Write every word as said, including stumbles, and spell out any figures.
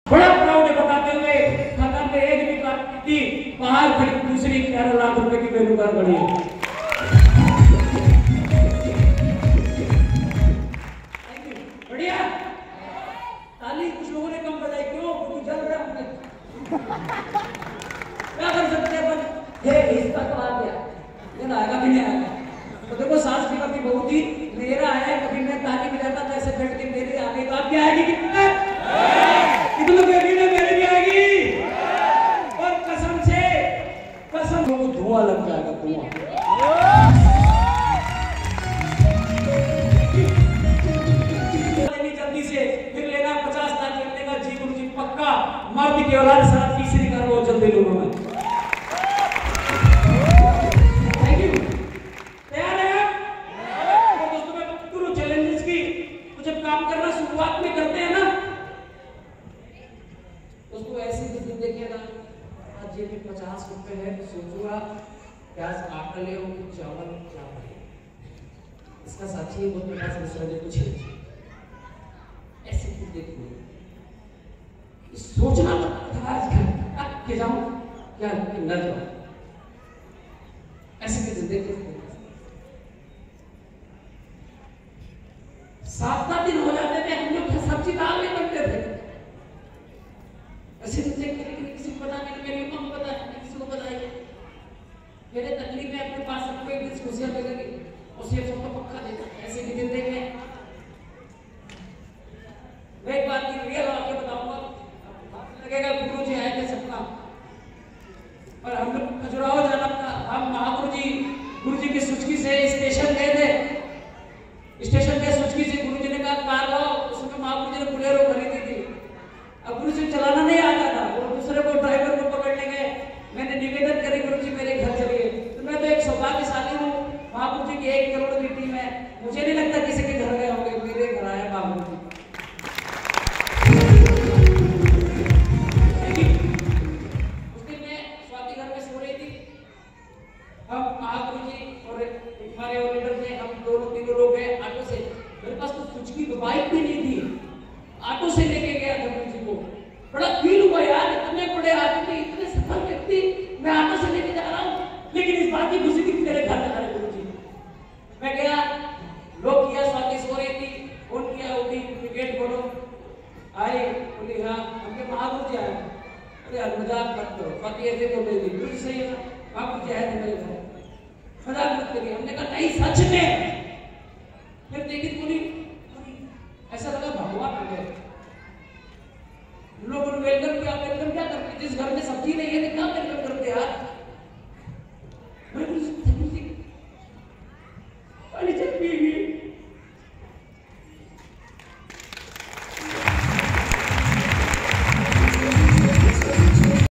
बड़ा प्राउड बताते हुए खाता में एक भी बात की बाहर खड़ी दूसरी ग्यारह लाख रुपए की बेरोजगार बढ़ी है। बढ़िया ताली कुछ लोगों ने कम बजाई, क्यों? क्योंकि जल रहा है। क्या कर सकते हैं अपन? हे इसका तो आ गया, ये ना आएगा भी नहीं आएगा। तो देखो सास की कभी बहू थी, मेरा है कभी मैं ताली बजाता था ऐसे बैठ के, मेरी आगे तो आपकी आएगी कितना कितनों के भी मेरे भी आएगी। और कसम से कसम को धुआं लग जाएगा, धुआं। जल्दी से फिर लेना पचास लाख लगने का जी गुरु जी पक्का। मर्द की औलाद साथ तीसरी कर वो जल्दी लोगों में। Thank you. तैयार है आप? तो दोस्तों मैं बात करूं चैलेंजेस की, तो जब काम करना शुरुआत में करते हैं ना दोस्तों, ऐसे ही देखिए ना, आज जेब में पचास रुपए है तो सोचूंगा प्याज आटा ले और चावल चावल इसका साथी है, बहुत पास मिश्रण कुछ ऐसे कुछ देखिए, सोचना पड़ता था कि जाऊं क्या न जाऊं, ऐसे कुछ देखिए। सात सात दिन हो जाते थे, हम लोग सब्जी दाल नहीं बनते थे। ऐसे तो देख के किसी को पता नहीं, मेरी मम्मी पता है, किसी को पता है। मेरे तकलीफ में अपने पास सबको एक दिन खुशियां लगेगी और सिर्फ सबको पक्का देगा, ऐसे भी दिन देंगे। मैं एक बात की रियल आपको बताऊंगा, लगेगा गुरु जी आए थे सपना, और हम लोग खजुराहो जाना था। हम महागुरु जी गुरु जी की सुचकी से स्टेशन गए थे। स्टेशन के सुचकी से गुरु जी ने कहा कार लाओ, उसमें महागुरु जी ने बुलेरो खरीदी थी। अब गुरु जी चलाना नहीं आता था, वो दूसरे को ड्राइवर को पकड़ने गए। मैंने निवेदन करी गुरु जी मेरे घर चलिए, तो मैं तो एक सौभाग्यशाली हूँ, महागुरु जी की एक करोड़ की टीम है, मुझे नहीं लगता किसी के घर गए होंगे, मेरे घर आया महागुरु जी। हम महागुरु जी और हमारे और लीडर थे, हम दोनों तीनों लोग गए ऑटो से। मेरे पास तो सुजुकी की बाइक भी नहीं थी, ऑटो से लेके गया गुरु जी को। बड़ा फील हुआ यार, इतने बड़े आदमी, इतने सफल व्यक्ति मैं ऑटो से लेके जा रहा हूँ। लेकिन इस बात की खुशी थी कि मेरे घर जा रहे गुरु जी। मैं गया, लोग किया, स्वाति सो रही थी, फोन किया, उठी, गेट खोलो, आए, बोली हाँ हमके महागुरु जी आए। अरे यार मजाक मत करो, स्वाति ऐसे बोल रही थी, गुरु जी सही है ना, महागुरु जी आए थे मेरे घर, मजाक मत करिए। हमने कहा नहीं सच में। फिर देखी बोली, ऐसा लगा भगवान आ गए। लोगों ने वेलकम किया, वेलकम क्या करते, जिस घर में सब्जी नहीं है तो क्या वेलकम करते यार।